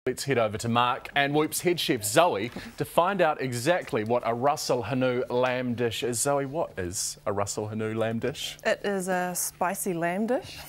Let's head over to Mark and Whoop's head chef Zoe to find out exactly what a Ras El Hanout lamb dish is. Zoe, what is a Ras El Hanout lamb dish? It is a spicy lamb dish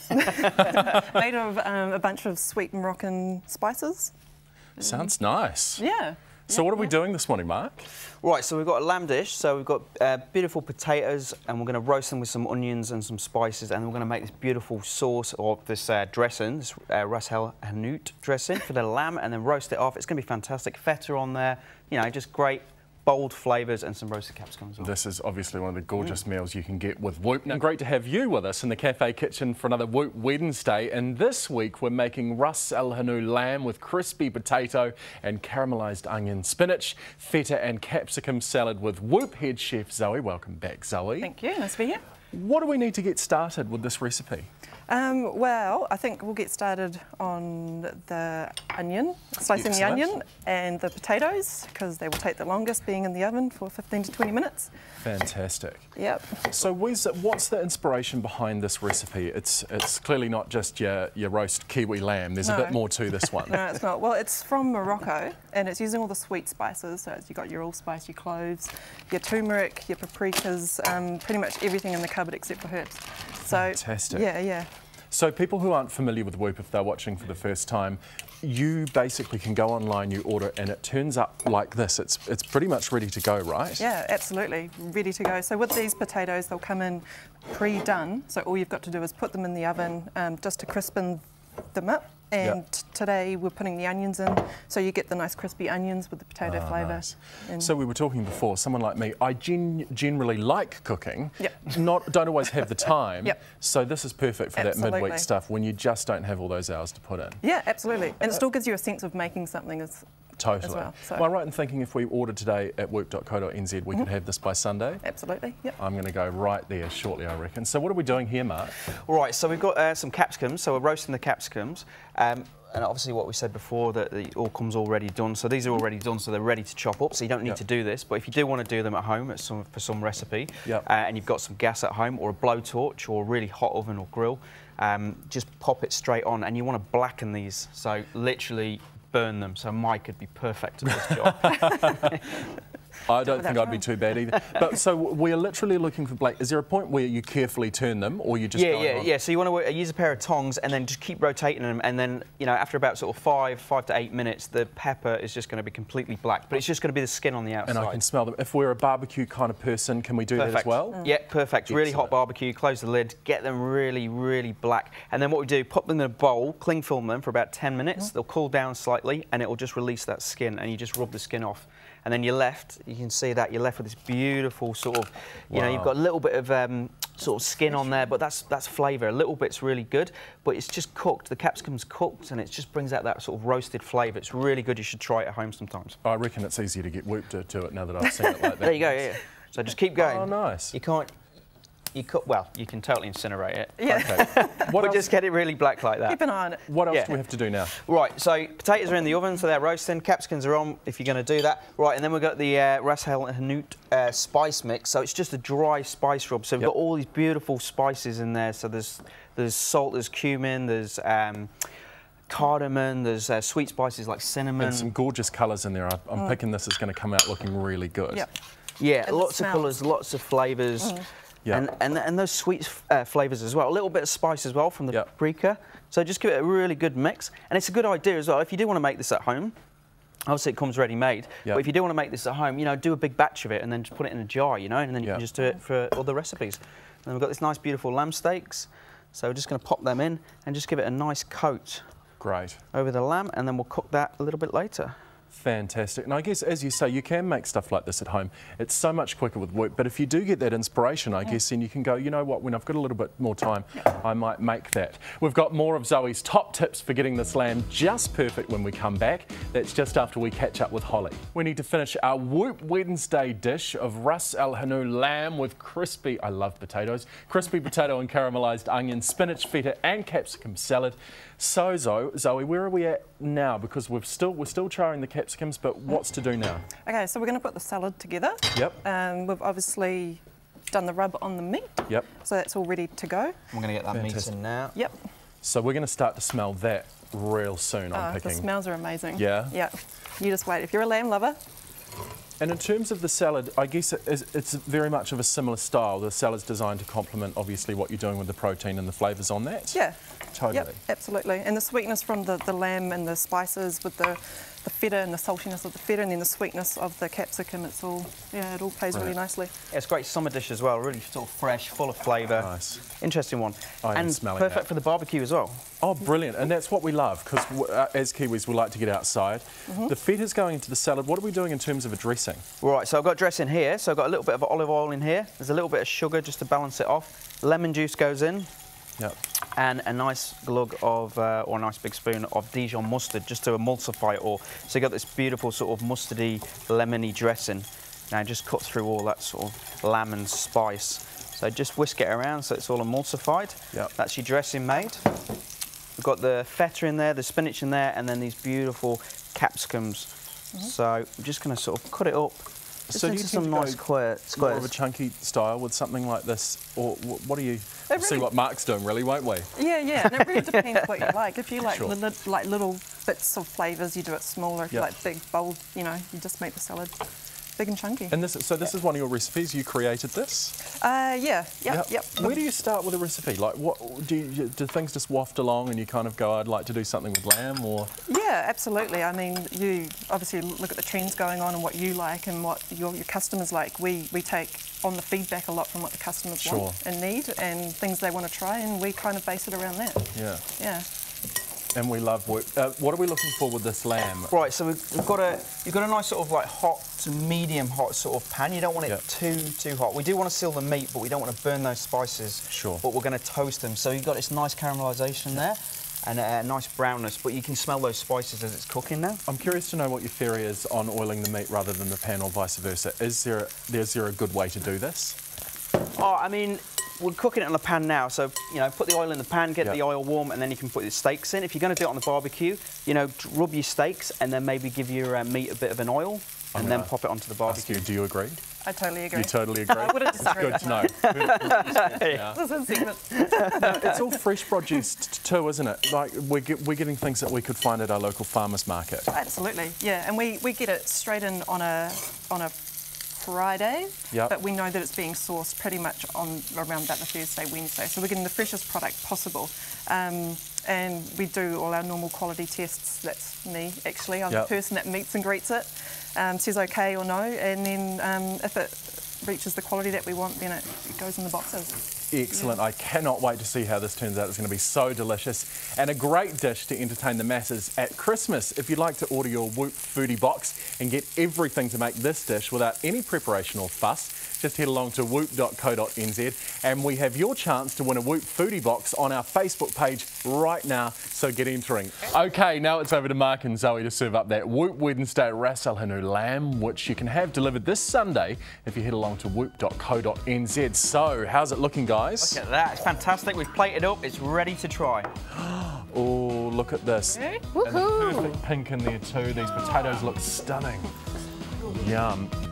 made of a bunch of sweet Moroccan spices. Sounds nice. Yeah. So what are we doing this morning, Mark? Right, so we've got a lamb dish. So we've got beautiful potatoes, and we're going to roast them with some onions and some spices, and we're going to make this beautiful sauce or this dressing, this Ras El Hanout dressing for the lamb, and then roast it off. It's going to be fantastic. Feta on there, you know, just great. Bold flavours and some roasted capsicums. This is obviously one of the gorgeous meals you can get with Whoop. Now, great to have you with us in the Cafe Kitchen for another Whoop Wednesday. And this week we're making Ras El Hanout lamb with crispy potato and caramelised onion, spinach, feta and capsicum salad with Whoop head chef Zoe. Welcome back, Zoe. Thank you. Nice to be here. What do we need to get started with this recipe? Well, I think we'll get started on the onion, slicing the Excellent. onion and the potatoes, because they will take the longest, being in the oven for 15 to 20 minutes. Fantastic. Yep. So what's the inspiration behind this recipe? It's clearly not just your roast kiwi lamb. There's a bit more to this one. No, it's not. Well, it's from Morocco, and it's using all the sweet spices. So you've got your allspice, your cloves, your turmeric, your paprikas, pretty much everything in the cupboard except for herbs. So, fantastic. Yeah. So people who aren't familiar with Whoop, if they're watching for the first time, you basically can go online, you order, and it turns up like this. It's pretty much ready to go, right? Yeah, absolutely, ready to go. So with these potatoes, they'll come in pre-done. So all you've got to do is put them in the oven just to crispen them up. And today we're putting the onions in, so you get the nice crispy onions with the potato flavour. Nice. So we were talking before, someone like me, I generally like cooking, don't always have the time, so this is perfect for that midweek stuff when you just don't have all those hours to put in. Yeah, absolutely. And it still gives you a sense of making something as well. So. Am I right in thinking if we ordered today at whoop.co.nz we could have this by Sunday? Absolutely, yep. I'm going to go right there shortly, I reckon. So what are we doing here, Mark? Right, so we've got some capsicums, so we're roasting the capsicums. And obviously what we said before, that it all comes already done. So these are already done, so they're ready to chop up, so you don't need to do this. But if you do want to do them at home for some recipe, and you've got some gas at home, or a blowtorch, or a really hot oven or grill, just pop it straight on, and you want to blacken these, so literally burn them. So Mike could be perfect at this job. I don't think I'd be too bad either. But so we're literally looking for black. Is there a point where you carefully turn them, or you just Yeah. So you want to use a pair of tongs and then just keep rotating them, and then after about sort of 5 to 8 minutes, the pepper is just going to be completely black, but it's just going to be the skin on the outside. And I can smell them. If we're a barbecue kind of person, can we do that as well? Yeah, perfect. Really hot barbecue. Close the lid. Get them really, really black, and then what we do: put them in a bowl, cling film them for about 10 minutes. They'll cool down slightly, and it will just release that skin, and you just rub the skin off. And then you can see that you're left with this beautiful sort of, you've got a little bit of sort of skin on there, but that's flavour. A little bit's really good, but it's just cooked. The capsicum's cooked, and it just brings out that sort of roasted flavour. It's really good. You should try it at home sometimes. I reckon it's easier to get Whoop to it now that I've seen it like that. There you go, yeah. So just keep going. Oh, nice. Well, you can totally incinerate it. Yeah. Okay. But just get it really black like that. Keep an eye on it. What else do we have to do now? Right, so potatoes are in the oven, so they're roasting. Capsicums are on, if you're going to do that. Right, and then we've got the Ras El Hanout spice mix. So it's just a dry spice rub. So we've got all these beautiful spices in there. So there's salt, there's cumin, there's cardamom, there's sweet spices like cinnamon. And some gorgeous colours in there. I'm picking this is going to come out looking really good. Yep. Yeah, and lots of colours, lots of flavours. And those sweet flavours as well. A little bit of spice as well from the paprika. So just give it a really good mix. And it's a good idea as well, if you do want to make this at home, obviously it comes ready-made, but if you do want to make this at home, do a big batch of it and then just put it in a jar, and then you can just do it for other recipes. And then we've got this nice, beautiful lamb steaks. So we're just going to pop them in and just give it a nice coat over the lamb, and then we'll cook that a little bit later. Fantastic. And I guess, as you say, you can make stuff like this at home. It's so much quicker with Whoop, but if you do get that inspiration, I guess, then you can go, you know what, when I've got a little bit more time, I might make that. We've got more of Zoe's top tips for getting this lamb just perfect when we come back. That's just after we catch up with Holly. We need to finish our Whoop Wednesday dish of Ras El Hanout lamb with crispy, I love potatoes, crispy potato and caramelised onion, spinach, feta and capsicum salad. So Zoe, where are we at now? Because we're still charring the capsicums, but what's to do now? Okay, so we're going to put the salad together. Yep. We've obviously done the rub on the meat. Yep. So that's all ready to go. I'm going to get that meat in now. Yep. So we're going to start to smell that real soon, I'm The picking. smells are amazing. Yeah? Yeah. You just wait. If you're a lamb lover, And in terms of the salad, I guess it's very much of a similar style. The salad's designed to complement, obviously, what you're doing with the protein and the flavours on that. yeah. Totally. Yep, absolutely. And the sweetness from the lamb and the spices with the feta and the saltiness of the feta and then the sweetness of the capsicum, it all plays really nicely. Yeah, it's a great summer dish as well, really sort of fresh, full of flavour. Nice. Interesting one. I am and smelling perfect that. for the barbecue as well. Oh, brilliant. And that's what we love, because as Kiwis, we like to get outside. The feta's going into the salad. What are we doing in terms of a dressing? Right, so I've got dressing here. So I've got a little bit of olive oil in here. There's a little bit of sugar just to balance it off. Lemon juice goes in. Yep. And a nice glug of, or a nice big spoon of Dijon mustard, just to emulsify it all. So you got this beautiful sort of mustardy, lemony dressing. Now just cut through all that sort of lamb and spice. So just whisk it around so it's all emulsified. Yep. That's your dressing made. We've got the feta in there, the spinach in there, and then these beautiful capsicums. So I'm just going to sort of cut it up. Just So do you into tend some to nice go squares. more of a chunky style with something like this, or what do you see what Mark's doing, really, won't we? Yeah, and it really depends what you like. If you like Sure. little bits of flavours, you do it smaller. If you like big, bold, you you just make the salad big and chunky. And this is one of your recipes. You created this. Yep. Where do you start with a recipe? Like, what do things just waft along, and you kind of go, "I'd like to do something with lamb," or? Yeah, absolutely. I mean, you obviously look at the trends going on and what you like and what your customers like. We take on the feedback a lot from what the customers want and need and things they want to try, and we kind of base it around that. Yeah. And we love work. What are we looking for with this lamb? Right, so you've got a nice sort of like hot to medium hot sort of pan. You don't want it too hot. We do want to seal the meat, but we don't want to burn those spices. Sure. But we're going to toast them. So you've got this nice caramelisation there and a nice brownness, but you can smell those spices as it's cooking now. I'm curious to know what your theory is on oiling the meat rather than the pan, or vice versa. Is there a good way to do this? Oh, I mean, we're cooking it on the pan now, so, put the oil in the pan, get the oil warm, and then you can put your steaks in. If you're going to do it on the barbecue, rub your steaks and then maybe give your meat a bit of an oil and then pop it onto the barbecue. Do you agree? I totally agree. You totally agree? I wouldn't disagree. Good to know. This is a segment. It's all fresh produce too, isn't it? Like, we're getting things that we could find at our local farmers market. Absolutely, yeah. And we get it straight in on a Friday, but we know that it's being sourced pretty much around about the Thursday, Wednesday. So we're getting the freshest product possible. And we do all our normal quality tests. That's me, actually. I'm the person that meets and greets it, says okay or no, and then if it reaches the quality that we want, then it goes in the boxes. Excellent. I cannot wait to see how this turns out. It's going to be so delicious and a great dish to entertain the masses at Christmas. If you'd like to order your Whoop Foodie box and get everything to make this dish without any preparation or fuss, just head along to whoop.co.nz and we have your chance to win a Whoop Foodie box on our Facebook page right now, so get entering. OK, now it's over to Mark and Zoe to serve up that Whoop Wednesday Ras El Hanu lamb, which you can have delivered this Sunday if you head along to whoop.co.nz. So, how's it looking, guys? Look at that, it's fantastic. We've plated up, it's ready to try. Oh, look at this. And the perfect pink in there too. These potatoes look stunning. Yum.